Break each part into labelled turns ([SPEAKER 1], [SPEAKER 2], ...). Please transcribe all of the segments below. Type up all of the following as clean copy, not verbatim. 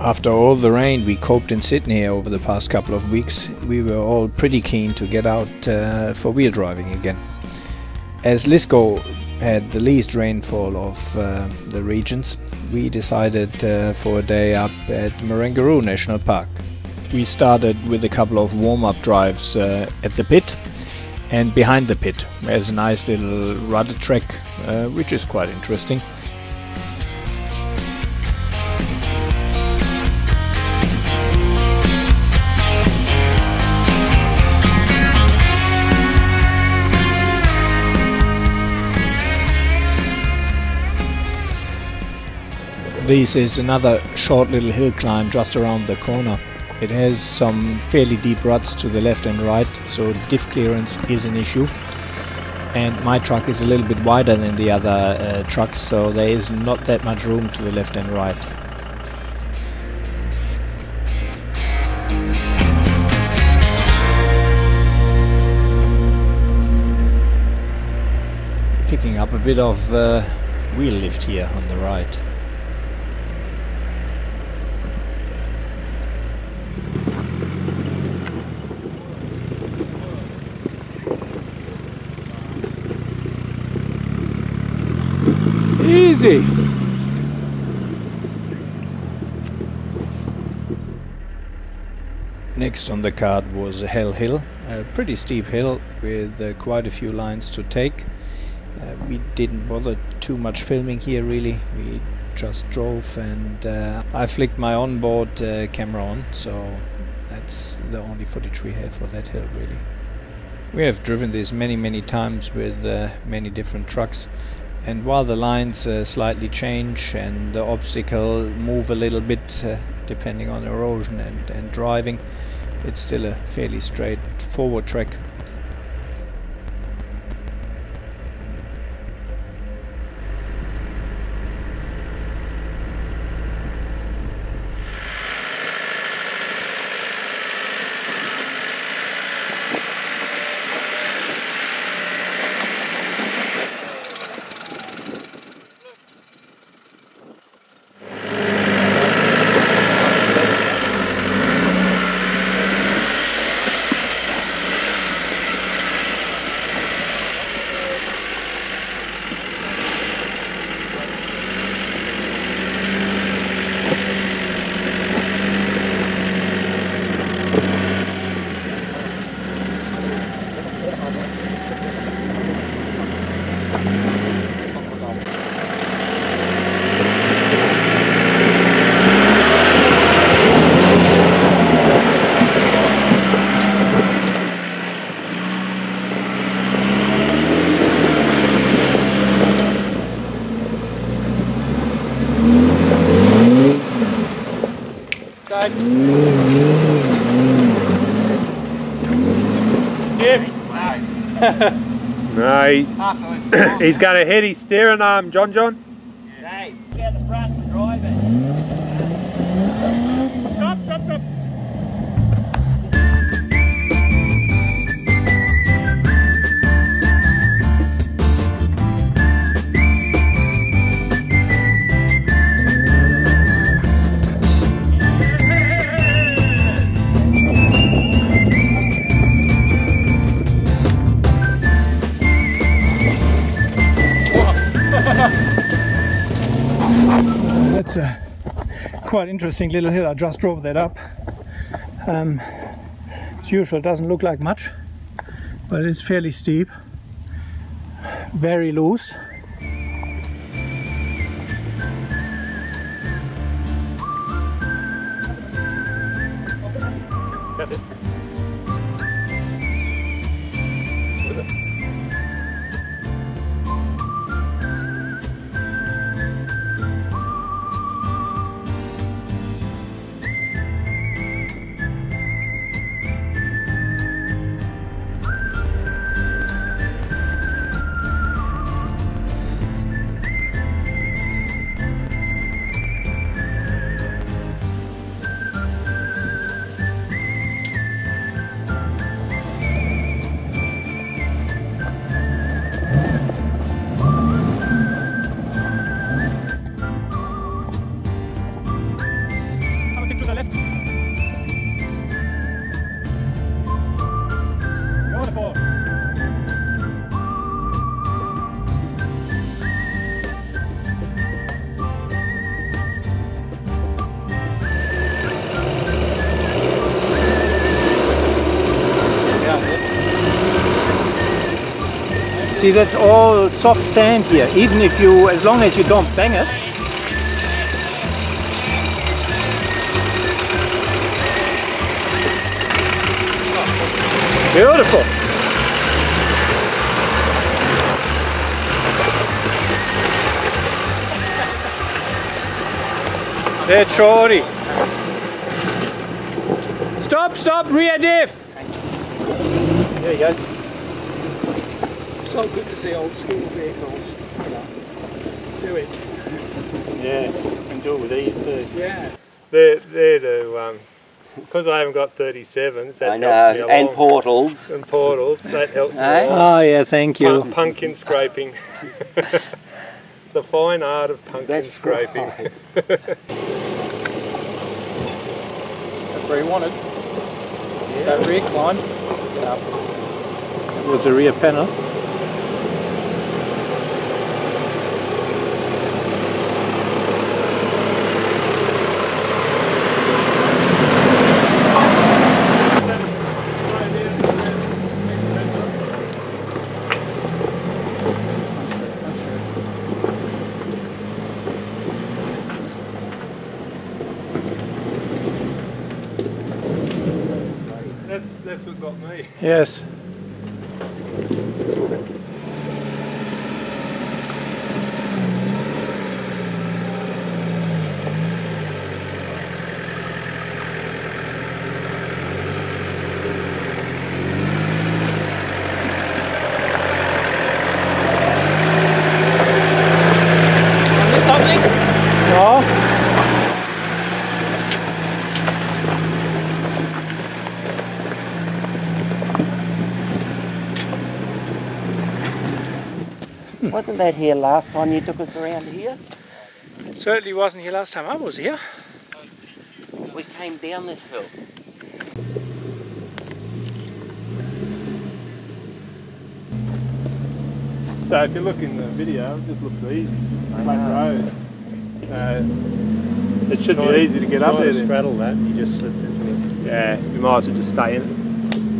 [SPEAKER 1] After all the rain we coped in Sydney over the past couple of weeks, we were all pretty keen to get out for wheel driving again. As Lithgow had the least rainfall of the regions, we decided for a day up at Marangaroo National Park. We started with a couple of warm-up drives at the pit, and behind the pit there's a nice little rudder track which is quite interesting. This is another short little hill climb just around the corner. It has some fairly deep ruts to the left and right, so diff clearance is an issue. And my truck is a little bit wider than the other trucks, so there is not that much room to the left and right. Picking up a bit of wheel lift here on the right. Easy! Next on the card was Hell Hill, a pretty steep hill with quite a few lines to take. We didn't bother too much filming here really, we just drove, and I flicked my onboard camera on, so that's the only footage we have for that hill really. We have driven this many times with many different trucks. And while the lines slightly change and the obstacle move a little bit depending on erosion and driving, it's still a fairly straightforward track.
[SPEAKER 2] No, he's going to hit his steering arm, John.
[SPEAKER 3] Hey, get out the front and drive it. Stop.
[SPEAKER 4] That's a quite interesting little hill. I just drove that up. As usual, it doesn't look like much, but it's fairly steep, very loose.
[SPEAKER 2] That's it.
[SPEAKER 4] See, that's all soft sand here, even if you, as long as you don't bang it. Beautiful. There, Shorty. Stop, rear diff. There he goes.
[SPEAKER 5] So good to see old school vehicles, you know, do it.
[SPEAKER 2] Yeah, you can do it with ease too.
[SPEAKER 5] Yeah.
[SPEAKER 2] They're to, because I haven't got 37s, that
[SPEAKER 3] I know,
[SPEAKER 2] helps me along.
[SPEAKER 3] and portals.
[SPEAKER 2] And portals, that helps me
[SPEAKER 3] Eh?
[SPEAKER 2] along.
[SPEAKER 4] Oh yeah, thank you.
[SPEAKER 2] Pumpkin scraping. The fine art of pumpkin
[SPEAKER 3] That's
[SPEAKER 2] scraping.
[SPEAKER 3] right.
[SPEAKER 4] That's where he wanted.
[SPEAKER 2] Yeah.
[SPEAKER 4] That rear climbs. Yeah. That was the rear panel.
[SPEAKER 2] That's what got me.
[SPEAKER 4] Yes.
[SPEAKER 3] Wasn't that here last time you took us around here?
[SPEAKER 4] It certainly wasn't here last time I was here.
[SPEAKER 3] We came down this hill.
[SPEAKER 2] So if you look in the video, it just looks easy. Flat road. It should be easy to get up there.
[SPEAKER 5] Straddle that, you just slipped into it.
[SPEAKER 2] Yeah, you might as well just stay in it.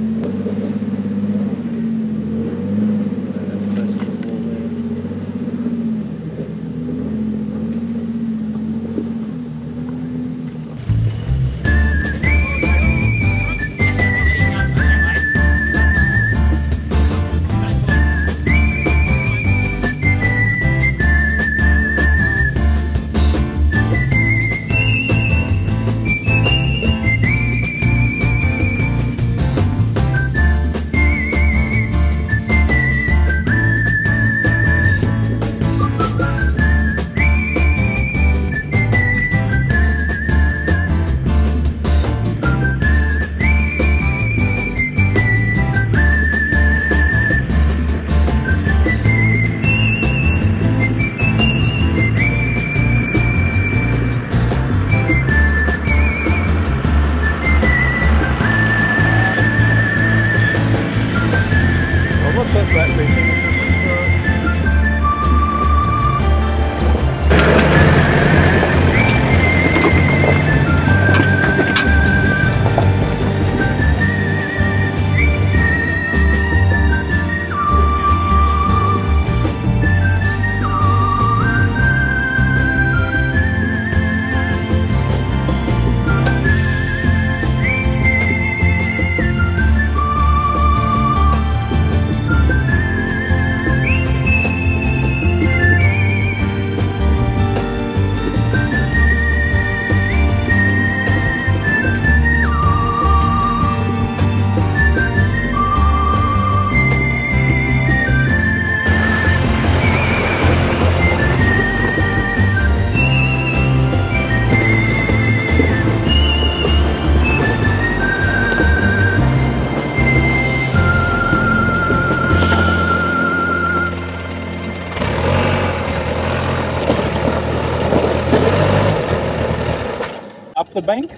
[SPEAKER 4] Up the bank.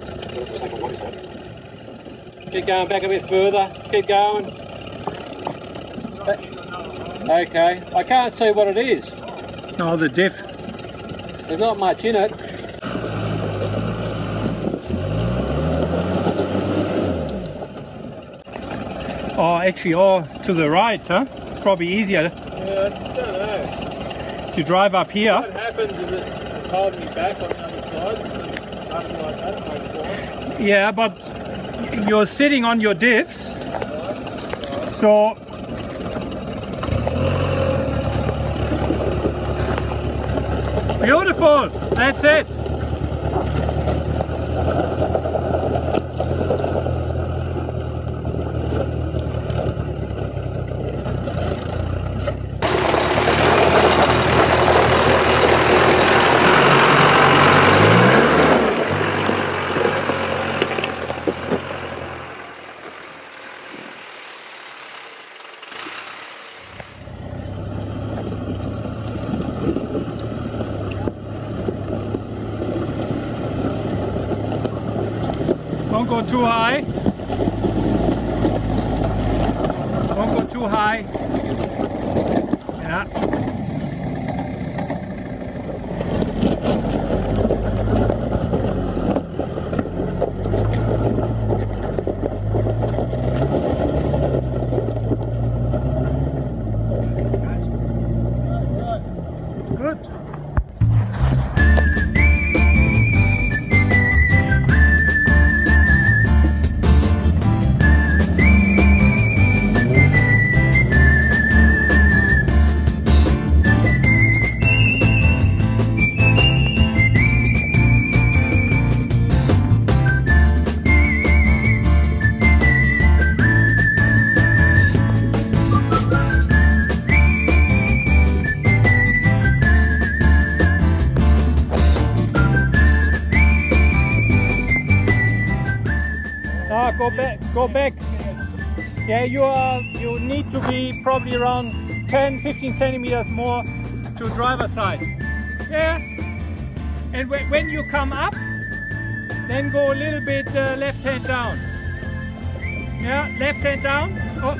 [SPEAKER 5] Keep going back a bit further, keep going. Okay, I can't see what it is.
[SPEAKER 4] Oh, the diff.
[SPEAKER 5] There's not much in it.
[SPEAKER 4] Oh, actually, oh, to the right, huh? It's probably easier
[SPEAKER 2] I don't know.
[SPEAKER 4] To drive up here.
[SPEAKER 2] What happens is it's holding me back on the other side. Nothing like that, maybe.
[SPEAKER 4] Yeah, but you're sitting on your diffs. So beautiful. That's it. Don't go too high. Don't go too high. Yeah. Good. Go back. Yeah, you need to be probably around 10-15 centimeters more to driver's side. Yeah. And when you come up, then go a little bit left hand down. Yeah, left hand down. Oh.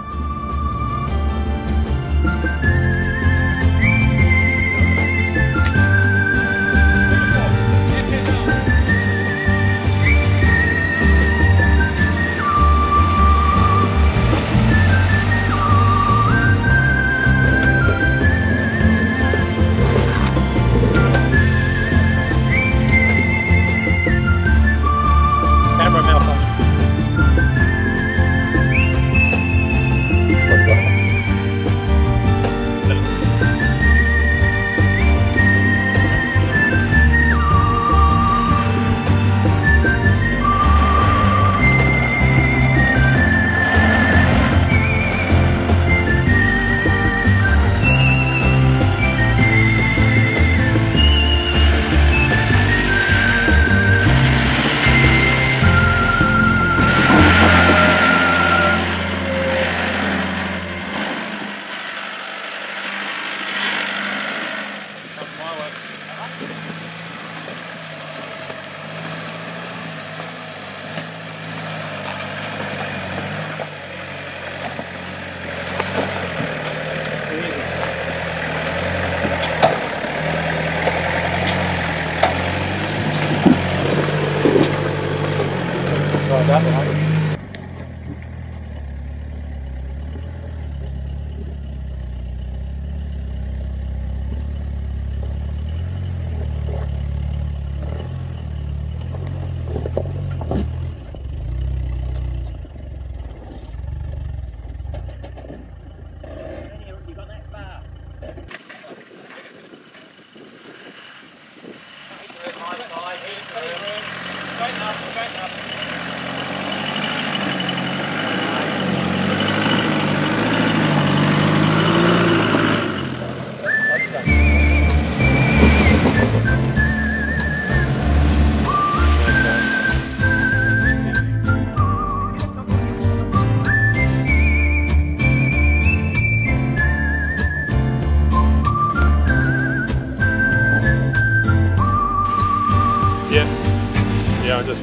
[SPEAKER 2] Yeah, just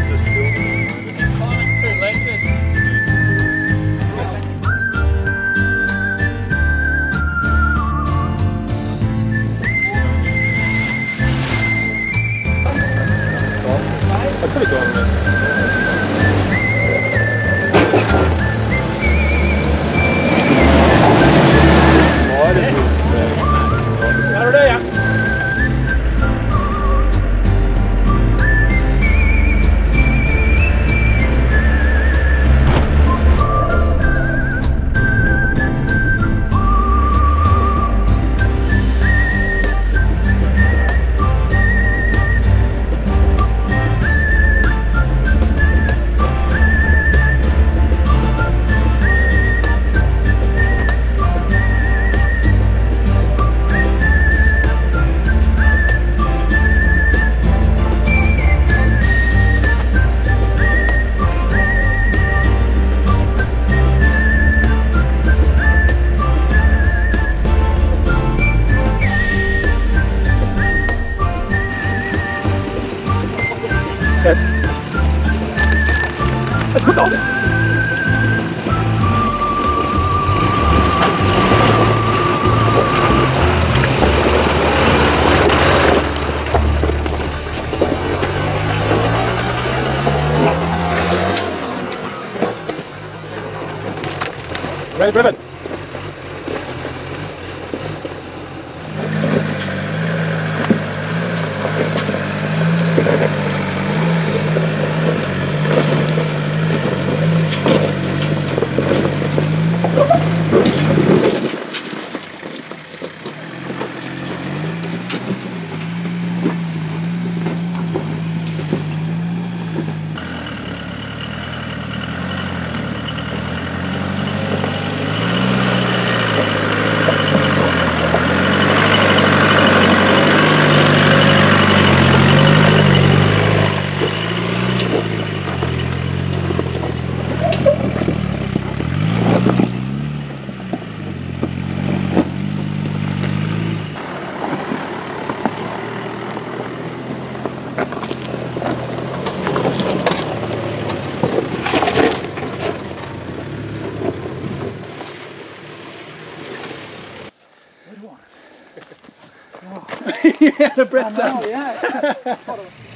[SPEAKER 2] building.
[SPEAKER 4] It's climbing too late.
[SPEAKER 2] I could have gone there.
[SPEAKER 4] Ready, driven.
[SPEAKER 2] You had a breath down.
[SPEAKER 5] Oh, yeah.